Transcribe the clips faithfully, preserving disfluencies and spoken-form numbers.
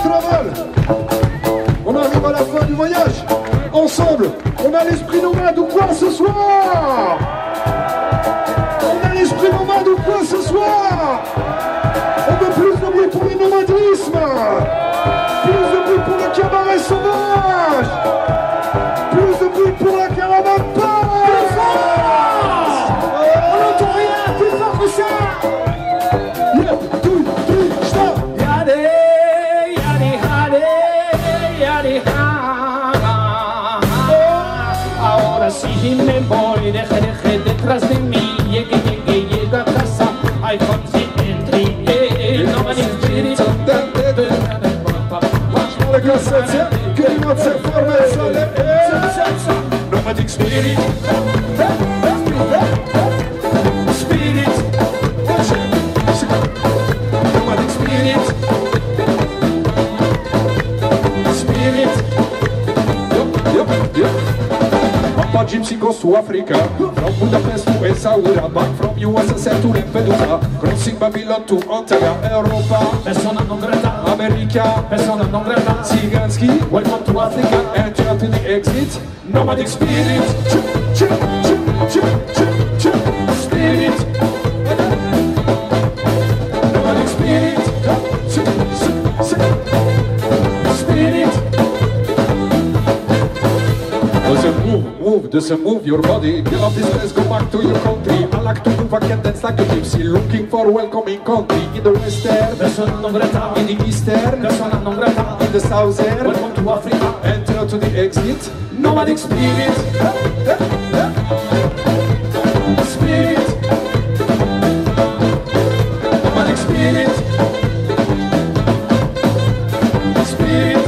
Travel. On arrive à la fin du voyage. Ensemble, on a l'esprit nomade ou quoi ce soir? On a l'esprit nomade ou quoi ce soir? On veut plus de bruit pour le nomadisme. Plus de bruit pour le cabaret sauvage. Plus de bruit pour la caravane passe. On n'entend rien, plus fort que ça. Yeah, tout, tout, stop. Yadi, yadi, hadi, yadi, ha. Ahora sí me voy, deje, deje detrás de mí. Llegue, llegue, llega a casa. I consider no man is spirit. Le cassette, che il mazzo è formale. Nomadic spirit. Spirit. Nomadic spirit. Spirit. Yup, yup, yup. Papa Gypsy goes to Africa. From Budapest to Essaouira. Back from U S S R to Lampedusa. Crossing Babylon to Antalya. Europa. Persona non grata. America. Persona non grata. Tsiganski. Welcome to Africa. Enter to the exit. Nomadic spirit. Chip, chip, chip, chip, chip, chip. Spirit. Nomadic spirit. Chip, chip, chip. Spirit. Doesn't move, move, doesn't move your body. Get off this place, go back to your country. I like to move, I can dance like a gypsy. Looking for welcoming country. In the western, Persona non grata. in the eastern, Persona non grata. in the southern. Welcome to Africa. Enter to the exit. Nomadic spirit. Spirit. Nomadic spirit. Spirit.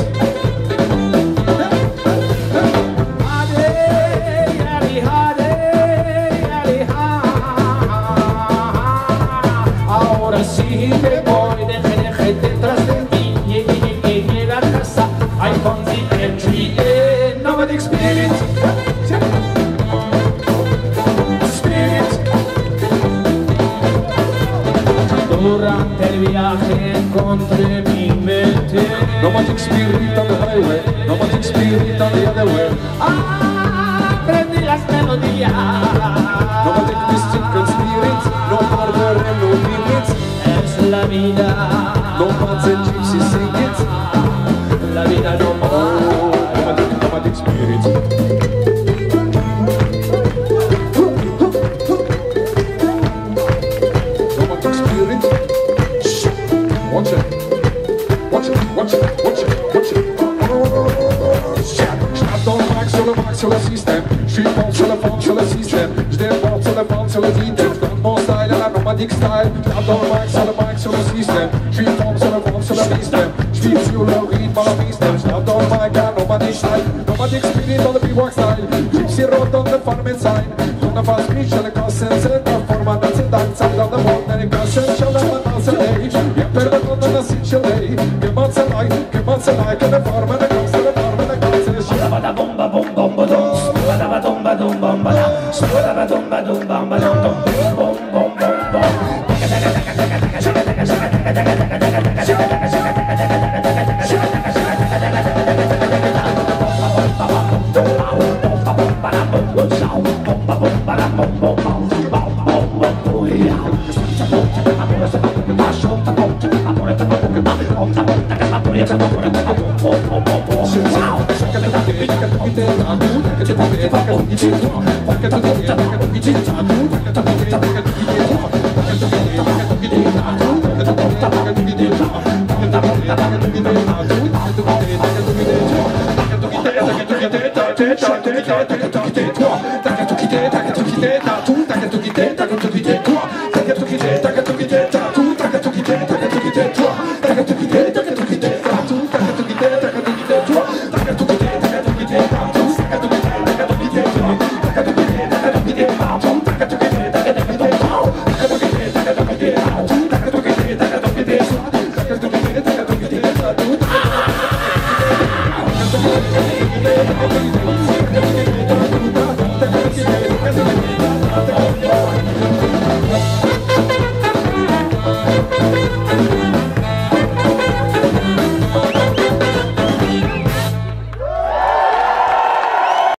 Ahora sí me voy, deje, deje detrás de mí. Llegue, llegue, llega a casa. I consider Nomadic spirit. Spirit. Durante el viaje encontré mi mente. Nomadic spirit on the highway. Nomadic spirit on the other way. Aprendí las melodías. Nomadic mystical spirit. No border and no limits. Es la vida. Nomads and gypsies sing it. La vida no Oh, nomadic, nomadic spirit. Nomadic spirit. Shh. Watch it. Watch it, watch it, watch it, watch it. J'tape dans le max, sur le max, sur le système. J'suis bon sur le fond, sur le système. J'déborde sur le fond, sur le item. J'donne mon style à la nomadic style. J'tape dans le max, sur le max, sur le système. J'suis bon sur le fond, sur le système. J'vis sur le rythme à la système. J'tape dans le mic à nomadic style. Nomadic spirit dans le bivouac style. Gypsy road on the farm inside. On a fast speech, le cassen, c'est la forme dans le dance, dans le monde. And it cassen, shall never dance a day. You better not on the situation. Give months alike, give months alike. And the farm and the coast, the farm and the coast. Bada bomba bom bom bom, bada ba dum ba dum bam bada, bada ba dum ba dum bam ba dum bom bom bom bom. Take